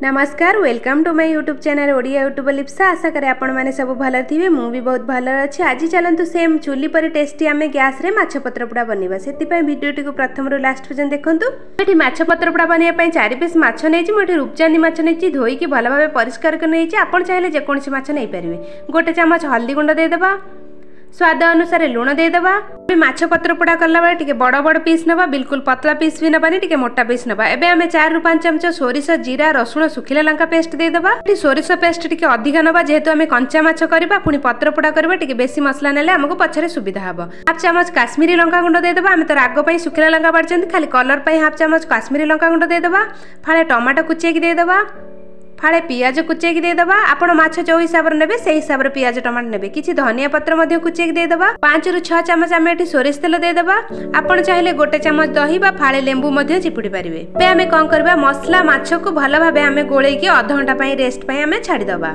नमस्कार welcome to my YouTube channel Odia YouTube Lipsa. आशा करे आपण माने सब भल थे मु भी बहुत भल अच्छी। आज चलतु सेम चुली पर टेस्टी आम गैस रे माछ पत्रपोड़ा बनवा से भिडियोटी को प्रथम रू लास्ट पर्यंत देखंतु। ये माछ पत्रपोड़ा बनवाई 4 पीस माछ नहीं मुझे रूपचांदी माछ नहीं धोईकी भल भाव परिष्कार कर नहीं आपड़ चाहिए जेकोसी माछ नहीं पारे। गोटे चामच हल्दी गुंड देदेबा, स्वाद अनुसार लुण देदेबा। माछ पत्रपोड़ा कला बेले टिके बड़ बड़ पीस नवा, बिल्कुल पतला पीस भी नबानी, टिके मोटा पीस नबा। एबे आमे 4 रू 5 चमच सोरिष जीरा रसुण सुखिला लंका पेस्ट देदेबा। सोरिष पेस्ट टिके अधिक नबा जेहेतु आमे कंचा माछ करबा पुनी पत्रपोड़ा करबा टिके बेसी मसला नेले हमको पछरे सुविधा हबो। हाफ चामच काश्मीरी लंका गुंड देदेबा। आमे तो राग पई सुखिला लंका बाडचंती, खाली कलर पई हाफ चामच काश्मीरी लंका गुंड देदेबा। फाळे टमाटो कुचेकी देदेबा, फाड़े पियाज कुचेकी देदेबा। आपण माछ जो हिसाब रे नेबे से हिसाब रे पियाज टमाटर नेबे। किछि धनिया पत्र मध्ये कुचेकी देदेबा। 5 रू 6 चमच आमे एठी सोरिष तेल देदेबा। आपण चाहिले गोटे चमच दही बा फाड़े लेंबू मध्ये चिपुडी परिबे। बे आमे कोन करबा मसला माछ को भल भाबे आमे गोळेकी आधा घंटा पई रेस्ट पई आमे छाडी दबा।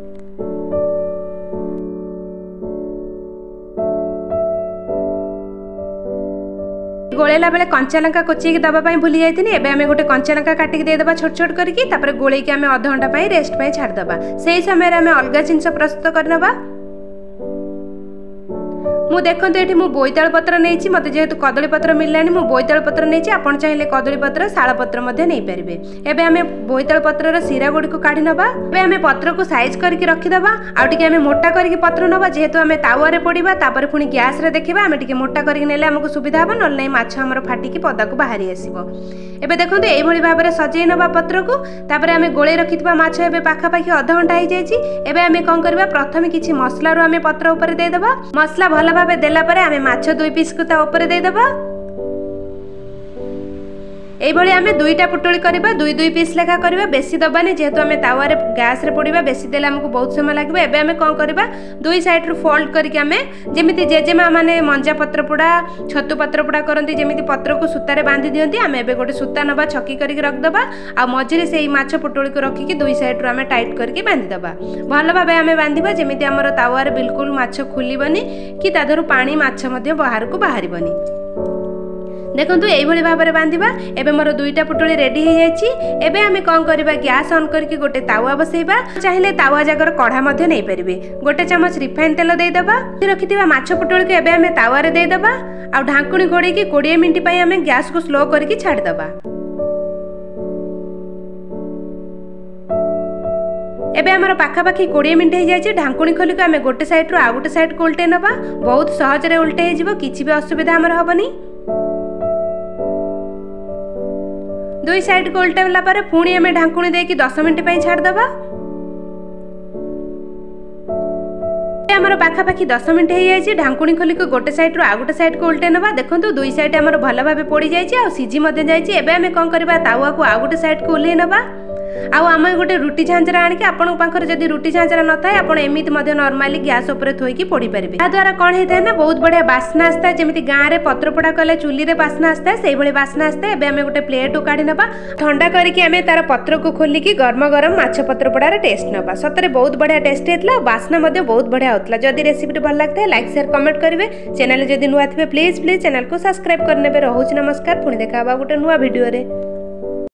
गोलेला बेले कंचा लंका कोचेकी दबाई भूली जाइथिनी। एबे आमे गोटे कंचा लंका काटिकी देदेबा छोट छोट करके, तापर गोलेकी आमे आधा घंटा पई रेस्ट पई छाड़ दबा। सेही समय रे आमे अलगा जिंस प्रस्तुत करनबा। मु देखंतु एठी मु बोईताल पत्र नेछि, मते जेहेतु कदली पत्र मिललानी मु बोईताल पत्र नेछि। आपण चाहिले कदली पत्र शाल पत्र मध्ये नै परिबे। एबे आमे बोईताल पत्र रो सिरा गुडी को काढी नबा। एबे आमे पत्र को साइज करके रखि दबा। आ टिके आमे मोटा करके पत्र नबा, जेहेतु आमे तावा रे पडिबा तापर पुनी गैस रे देखिबा। आमे टिके मोटा करके नेले हमको सुविधा हबो, नल नै माछ हमर फाटी की पदा को बाहरी आसीबो। एबे देखंतु एई भली भाबरे सजै नबा पत्र को। तापर आमे गोळे रखितबा माछ एबे पाखा पाखी आधा घंटा हो जायछि। एबे आमे कोन करबा प्रथमे किछि मसला रो आमे पत्र ऊपर दे दबा। मसला भला भाबे देला परे आमे माछ 2 पीस को ता ऊपर दे दबा। एई भली आमे दुईटा पुटुली करबा, 2 पीस लेखा करबा, बेसी दबानी जेहेतु आमे तावा रे गैस रे पडिबा, बेसी देला हमको बहुत समय लागबो। एबे आमे कोन करबा दुई साइड रो फोल्ड करके आमे जेमिति जेजेमा माने मंजा पत्र पोड़ा छतु पत्र पोड़ा करंती जेमिति पत्र को सूता रे बांधी दियंती। आमे एबे गोटे सूता नबा छकी करके रख दबा। आ मझिरे सेही माछ पुटुली को रखी की दुई साइड रो आमे टाइट करके बांधी दबा। भल भाबे आमे बांधीबा जेमिति हमर तावा रे बिल्कुल माछ खुलीबनी कि तादरु पानी माछ मध्ये बाहर को बाहरिबनी। देखंतु एई भली भाबरे बांधिबा। एबे मोर दुईटा पुटुली रेडी हो जायछि। एबे आमे कोन करबा गैस ऑन करके गोटे तावा बसैबा। चाहिले तावा जागर कढ़ा मध्ये नै परिबे। गोटे चमच रिफाइन तेल देई दबा। रखिथिबा माछ पुटुली के एबे आमे तावा रे देई दबा। आ ढांकुणी घोड़ी के 20 मिनिट पई आमे गैस को स्लो करके छाड़ दबा। एबे हमर पाखा पाखी 20 मिनिट हो जायछि। ढांकुणी खोली के आमे गोटे साइड रो आ गोटे साइड को उल्टे नबा। बहुत सहज रे उल्टे हे जिवो, किछि भी असुविधा हमर हबनी। दुई साइड को उल्टेला पर पुणी आमे ढांकुणी देकी 10 मिनिट पई छाड़ दबा। हमर पाखा पाखी 10 मिनिट हो जायछि। ढांकुणी खोली को गोटे साइड रो आ गोटे साइड को उल्टे नबा। देखंतु दुई साइड हमर भल भाबे पोड़ी जायछि आ सिझी मध्ये जायछि। एबे आमे कोन करबा तावा को आ गोटे साइड को उल्हे नबा। आ आमे गोटे रुटी झांझरा आनि के आपन पाखर जदी रुटी झांझरा न थाए आपण एमिति मध्ये नॉर्मली गैस ऊपर थोई की पोड़ी परिबे। आ द्वारा कोन हेतै ना बहुत बढ़िया बास्ना आस्ता, जेमिति गां रे पत्र पोड़ा कले चुली रे बास्ना आस्ता सेही भली बास्ना आस्ता। एबे आमे गोटे प्लेट काढी नबा। ठंडा करके आमे तार पत्र को खोली की गरम गरम माछ पत्र पोड़ा रे टेस्ट नबा। सतरे बहुत बढ़िया टेस्ट हेतला, बास्ना मध्ये बहुत बढ़िया होतला। जदी रेसिपी भल लागथाय लाइक शेयर कमेंट करिवे। चैनल जदी नुआ थिबे प्लीज चैनल को सब्सक्राइब करनेबे। रहउछि नमस्कार, पुणी देखा बा गोटे नुआ वीडियो रे।